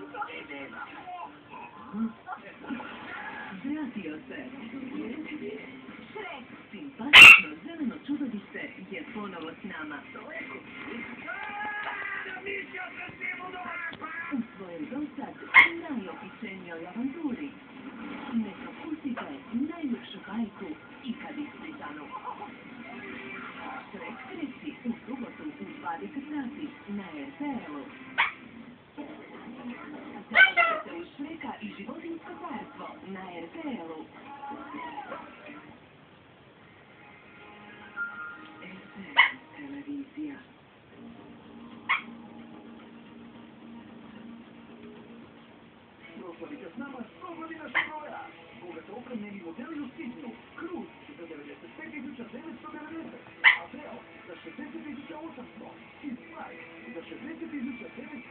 Vratio se. Šrek, simpatično zeleno čudovište je ponovo s nama. U svojoj dosad najopičenijoj avanturi. Ne propustite najljepšu bajku ikad ispričanu. Šrek treći u subotu u 20 sati na RTL-u. Završite u Šreka i životinjsko carstvo na RTL-u. Televizija. Proslavite s nama 100 godina Chevrolet. Bogato opremljeni modeli u Sidnju. Cruz za 95.990. Apel za 60.800. I Sprite za 60.990.